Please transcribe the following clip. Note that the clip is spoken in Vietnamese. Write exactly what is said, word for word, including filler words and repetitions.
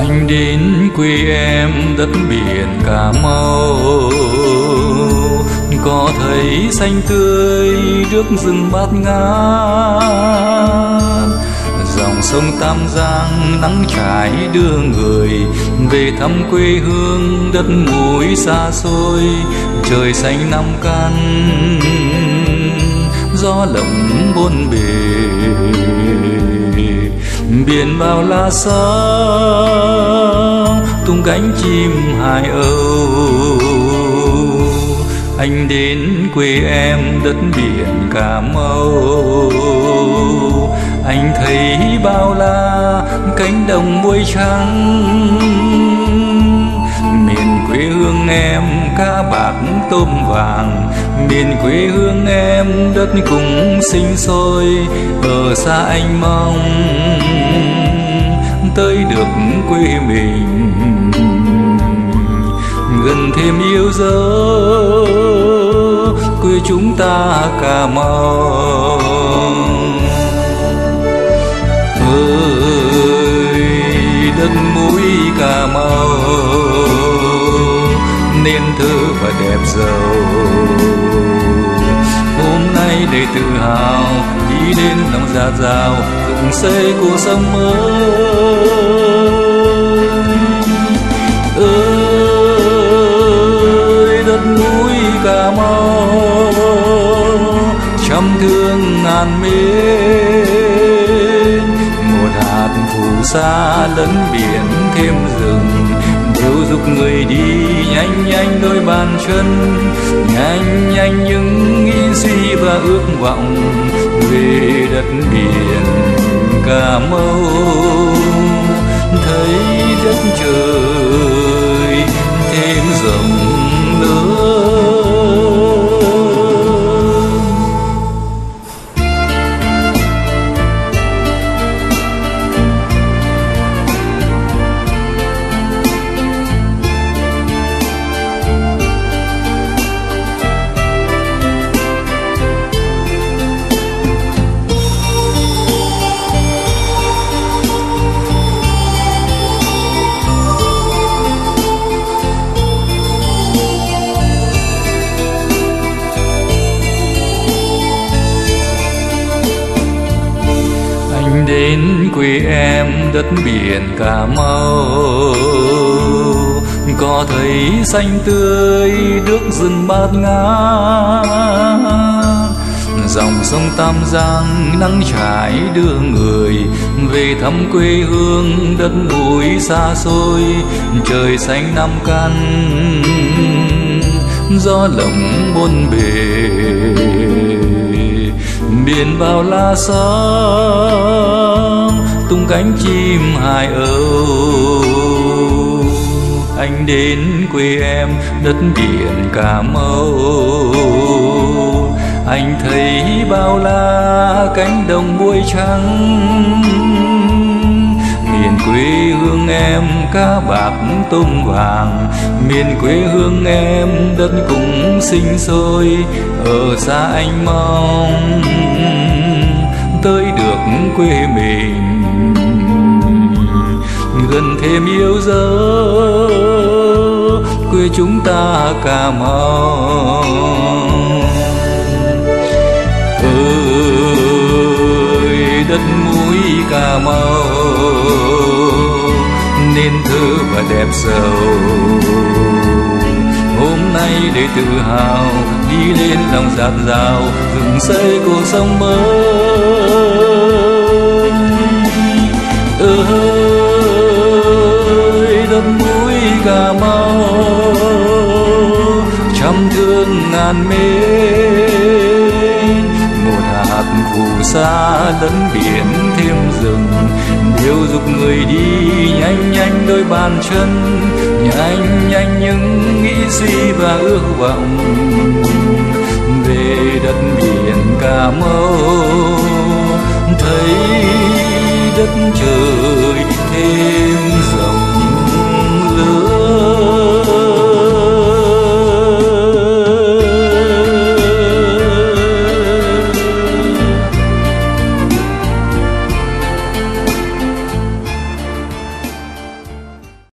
Anh đến quê em đất biển Cà Mau, có thấy xanh tươi nước rừng bát ngát, dòng sông Tam Giang nắng trải đưa người về thăm quê hương đất mũi xa xôi. Trời xanh năm căn gió lộng bốn bề, biển bao la sóng tung cánh chim hải âu. Anh đến quê em đất biển Cà Mau, anh thấy bao la cánh đồng muối trắng. Miền quê hương em cá bạc tôm vàng, miền quê hương em đất cùng sinh sôi. Ở xa anh mong tới được quê mình, gần thêm yêu dấu quê chúng ta Cà Mau. Ơi đất mũi Cà Mau nên thơ và đẹp giàu, hôm nay đầy tự hào đi đến lòng dạt dào dựng xây cuộc sống mới. Ơi đất mũi Cà Mau trăm thương ngàn mến, một hạt phù sa lẫn biển thêm rừng, điều dục người đi nhanh nhanh đôi bàn chân, nhanh nhanh những nghĩ suy và ước vọng về đất biển Cà Mau. Thấy đất trời thêm rộng lớn. Đến quê em đất biển Cà Mau, có thấy xanh tươi nước rừng bát ngát, dòng sông Tam Giang nắng trải đưa người về thăm quê hương đất núi xa xôi. Trời xanh năm căn gió lộng bốn bề, biển bao la sóng tung cánh chim hải âu. Anh đến quê em đất biển Cà Mau, anh thấy bao la cánh đồng muối trắng. Miền quê hương em cá bạc tôm vàng, miền quê hương em đất cùng sinh sôi. Ở xa anh mong tới được quê mình, gần thêm yêu dấu quê chúng ta Cà Mau. Ơi đất mũi Cà Mau nên thơ và đẹp giàu, hôm nay để tự hào đi lên lòng dạt dào dựng xây cuộc sống mới. Ơi đất mũi Cà Mau trăm thương ngàn mến, một hạt phù sa lẫn biển thêm rừng, điều dục người đi nhanh nhanh đôi bàn chân, nhanh nhanh những nghĩ suy và ước vọng về đất biển Cà Mau. Thấy đất trời thêm